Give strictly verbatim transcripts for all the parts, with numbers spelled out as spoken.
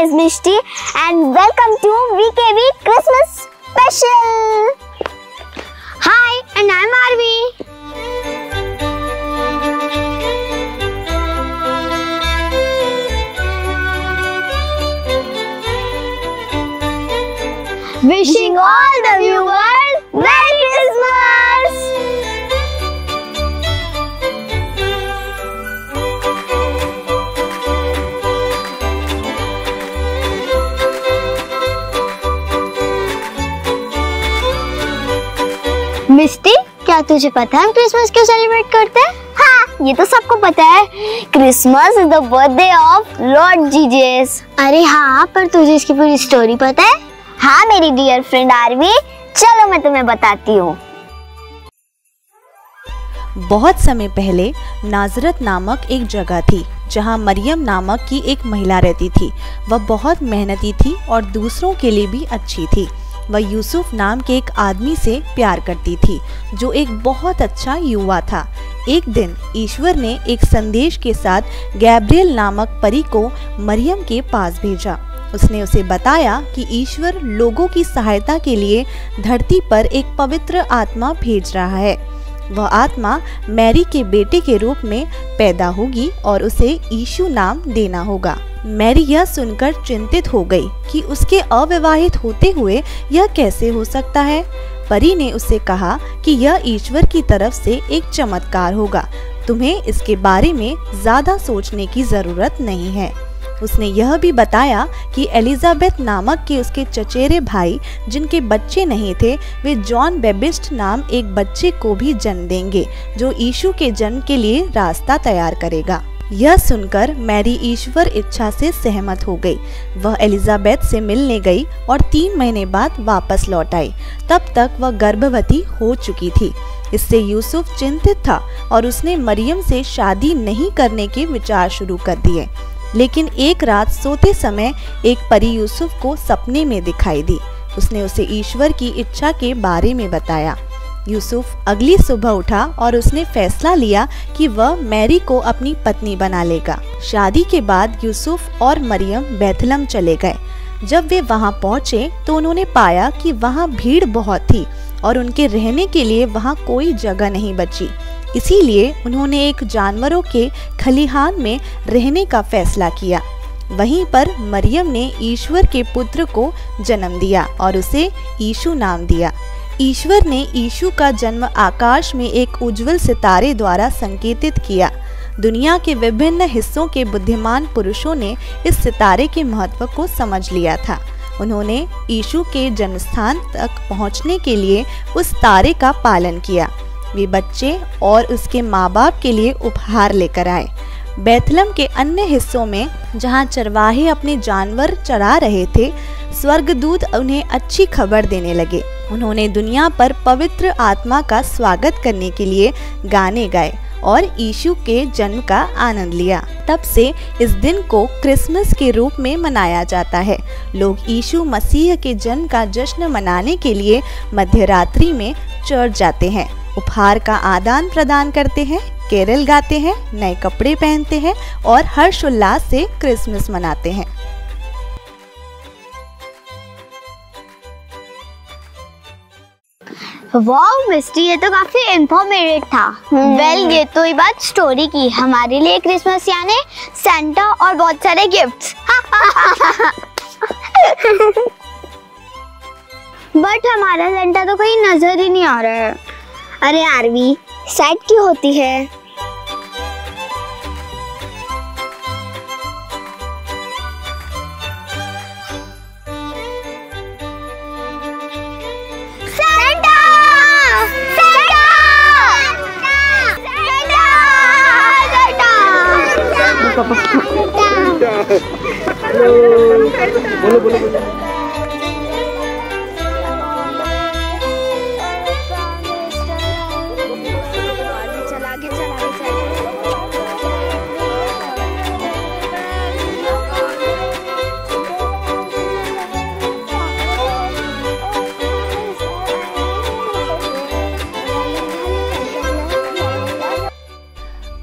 is Mishti and welcome to V K V Christmas Special. Hi, and I'm Arvi. Wishing all the viewers Merry Christmas. मिस्टी, क्या तुझे पता है हम Christmas क्यों celebrate करते हैं? हाँ, ये तो सबको पता है। Christmas is the birthday of lord Jesus. अरे हाँ, पर तुझे इसकी पूरी स्टोरी पता है? हाँ मेरी डियर फ्रेंड आरवी, चलो मैं तुम्हें बताती हूँ। बहुत समय पहले नाजरत नामक एक जगह थी जहाँ मरियम नामक की एक महिला रहती थी। वह बहुत मेहनती थी और दूसरों के लिए भी अच्छी थी। वह यूसुफ नाम के एक आदमी से प्यार करती थी जो एक बहुत अच्छा युवा था। एक दिन ईश्वर ने एक संदेश के साथ गैब्रियल नामक परी को मरियम के पास भेजा। उसने उसे बताया कि ईश्वर लोगों की सहायता के लिए धरती पर एक पवित्र आत्मा भेज रहा है। वह आत्मा मैरी के बेटे के रूप में पैदा होगी और उसे यीशु नाम देना होगा। मैरी यह सुनकर चिंतित हो गई कि उसके अविवाहित होते हुए यह कैसे हो सकता है। परी ने उससे कहा कि यह ईश्वर की तरफ से एक चमत्कार होगा। तुम्हें इसके बारे में ज्यादा सोचने की जरूरत नहीं है। उसने यह भी बताया कि एलिजाबेथ नामक के उसके चचेरे भाई जिनके बच्चे नहीं थे, वे जॉन बेबिस्ट नाम एक बच्चे को भी जन्म देंगे जो यीशु के जन्म के लिए रास्ता तैयार करेगा। यह सुनकर मैरी ईश्वर इच्छा से सहमत हो गई। वह एलिजाबेथ से मिलने गई और तीन महीने बाद वापस लौट आई। तब तक वह गर्भवती हो चुकी थी। इससे यूसुफ चिंतित था और उसने मरियम से शादी नहीं करने के विचार शुरू कर दिए। लेकिन एक रात सोते समय एक परी यूसुफ को सपने में दिखाई दी। उसने उसे ईश्वर की इच्छा के बारे में बताया। यूसुफ अगली सुबह उठा और उसने फैसला लिया कि वह मैरी को अपनी पत्नी बना लेगा। शादी के बाद यूसुफ और मरियम बैतलहम चले गए। जब वे वहां पहुंचे तो उन्होंने पाया कि वहां भीड़ बहुत थी और उनके रहने के लिए वहां कोई जगह नहीं बची। इसीलिए उन्होंने एक जानवरों के खलिहान में रहने का फैसला किया। वहीं पर मरियम ने ईश्वर के पुत्र को जन्म दिया और उसे यीशु नाम दिया। ईश्वर ने यीशु का जन्म आकाश में एक उज्जवल सितारे द्वारा संकेतित किया। दुनिया के विभिन्न हिस्सों के बुद्धिमान पुरुषों ने इस सितारे के महत्व को समझ लिया था। उन्होंने यीशु के जन्मस्थान तक पहुंचने के लिए उस तारे का पालन किया। वे बच्चे और उसके माँ बाप के लिए उपहार लेकर आए। बैतलहम के अन्य हिस्सों में जहाँ चरवाहे अपने जानवर चरा रहे थे, स्वर्गदूत उन्हें अच्छी खबर देने लगे। उन्होंने दुनिया पर पवित्र आत्मा का स्वागत करने के लिए गाने गाए और यीशु के जन्म का आनंद लिया। तब से इस दिन को क्रिसमस के रूप में मनाया जाता है। लोग यीशु मसीह के जन्म का जश्न मनाने के लिए मध्यरात्रि में चर्च जाते हैं, उपहार का आदान प्रदान करते हैं, केरल गाते हैं, नए कपड़े पहनते हैं और हर्षोल्लास से क्रिसमस मनाते हैं। वाओ मिस्टी, ये तो काफी इंफॉर्मेटिव था। वेल well, ये तो ये बात स्टोरी की। हमारे लिए क्रिसमस यानी सेंटा और बहुत सारे गिफ्ट्स। बट हमारा सेंटा तो कहीं नजर ही नहीं आ रहा है। अरे आरवी, सैड क्यों होती है? बोलो बोलो बोलो।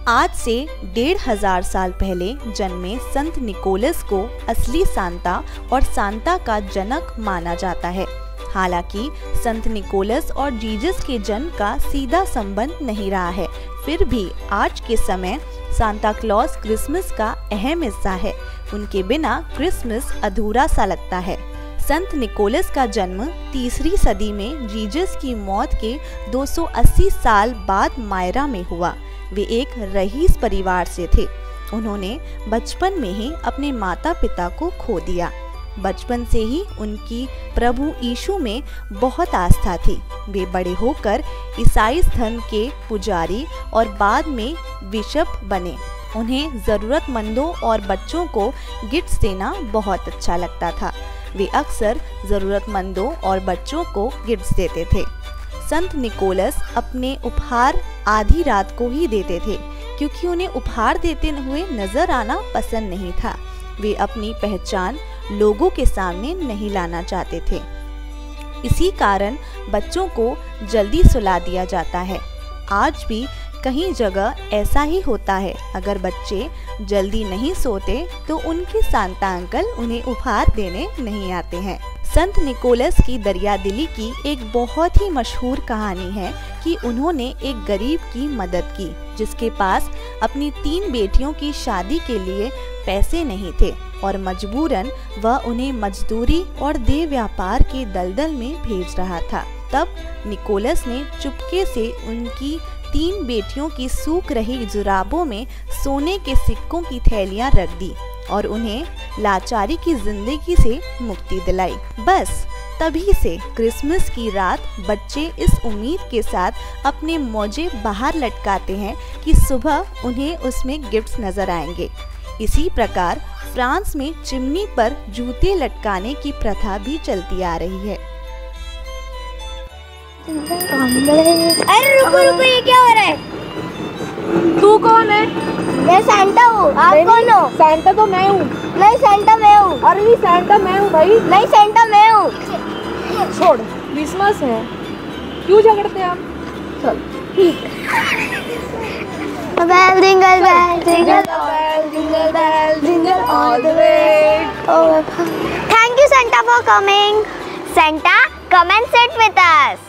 आज से डेढ़ हजार साल पहले जन्मे संत निकोलस को असली सांता और सांता का जनक माना जाता है। हालांकि संत निकोलस और जीसस के जन्म का सीधा संबंध नहीं रहा है, फिर भी आज के समय सांता क्लॉज क्रिसमस का अहम हिस्सा है। उनके बिना क्रिसमस अधूरा सा लगता है। संत निकोलस का जन्म तीसरी सदी में जीसस की मौत के दो सौ अस्सी साल बाद मायरा में हुआ। वे एक रईस परिवार से थे। उन्होंने बचपन में ही अपने माता पिता को खो दिया। बचपन से ही उनकी प्रभु यीशु में बहुत आस्था थी। वे बड़े होकर ईसाई धर्म के पुजारी और बाद में बिशप बने। उन्हें ज़रूरतमंदों और बच्चों को गिफ्ट्स देना बहुत अच्छा लगता था। वे अक्सर ज़रूरतमंदों और बच्चों को गिफ्ट्स देते थे। संत निकोलस अपने उपहार आधी रात को ही देते थे, क्योंकि उन्हें उपहार देते हुए नजर आना पसंद नहीं था। वे अपनी पहचान लोगों के सामने नहीं लाना चाहते थे। इसी कारण बच्चों को जल्दी सुला दिया जाता है। आज भी कहीं जगह ऐसा ही होता है। अगर बच्चे जल्दी नहीं सोते तो उनके सांता अंकल उन्हें उपहार देने नहीं आते हैं। संत निकोलस की दरियादिली की एक बहुत ही मशहूर कहानी है कि उन्होंने एक गरीब की मदद की, जिसके पास अपनी तीन बेटियों की शादी के लिए पैसे नहीं थे और मजबूरन वह उन्हें मजदूरी और देह व्यापार के दलदल में भेज रहा था। तब निकोलस ने चुपके से उनकी तीन बेटियों की सूख रही जुराबों में सोने के सिक्कों की थैलियां रख दी और उन्हें लाचारी की जिंदगी से मुक्ति दिलाई। बस तभी से क्रिसमस की रात बच्चे इस उम्मीद के साथ अपने मौजे बाहर लटकाते हैं कि सुबह उन्हें उसमें गिफ्ट्स नजर आएंगे। इसी प्रकार फ्रांस में चिमनी पर जूते लटकाने की प्रथा भी चलती आ रही है। अरे रुको रुको, ये क्या हो रहा है? तू कौन है? मैं सैंटा हूँ। आप कौन हो? सैंटा तो मैं हूँ। नहीं, सैंटा मैं हूँ। अरे नहीं, सैंटा मैं हूँ भाई। नहीं, सैंटा मैं हूँ। छोड़, क्रिसमस है, क्यों झगड़ते हैं हम? चल। Bell jingle bell, jingle bell, jingle bell, jingle all the way. oh. Thank you Santa for coming. Santa, come and sit with us.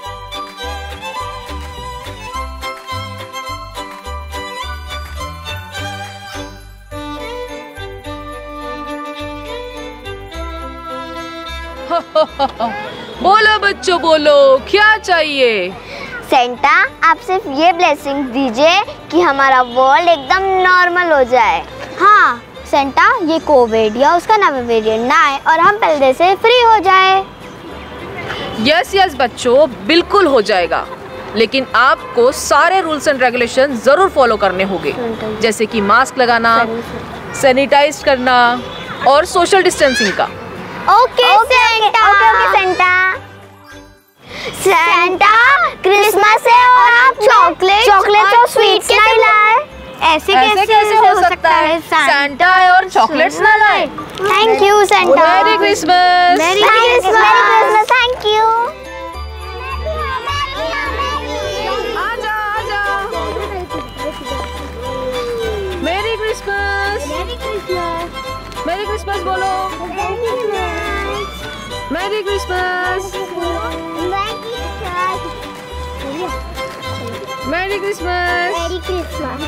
बोलो बच्चों, बोलो, क्या चाहिए? सेंटा, आप सिर्फ ये ब्लेसिंग दीजिए कि हमारा वर्ल्ड एकदम नॉर्मल हो जाए। हाँ सेंटा, ये कोविड या उसका नया वेरिएंट ना आए और हम पहले से फ्री हो जाए। यस यस बच्चों, बिल्कुल हो जाएगा, लेकिन आपको सारे रूल्स एंड रेगुलेशन जरूर फॉलो करने होंगे, जैसे कि मास्क लगाना, सैनिटाइज करना और सोशल डिस्टेंसिंग का। Okay Santa. Okay okay Santa. Santa, Christmas है और आप चॉकलेट चॉकलेट और स्वीट्स नहीं लाए। ऐसे कैसे कैसे हो सकता है? सैंटा है और चॉकलेट्स ना लाए। Thank you Santa. Merry Christmas. Merry Christmas. Thank you. आजा आजा। Merry Christmas. मैरी क्रिसमस बोलो। Merry Christmas. Merry Christmas. Merry Christmas.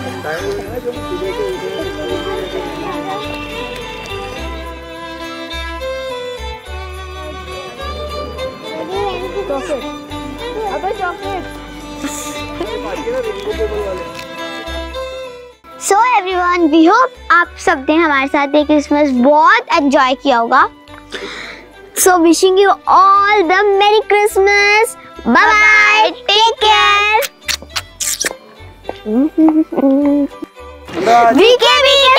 अबे chocolate. So everyone, we hope आप सब ने हमारे साथ ये क्रिसमस बहुत एंजॉय किया होगा। So wishing you all the merry Christmas. Bye bye, take care. V K V के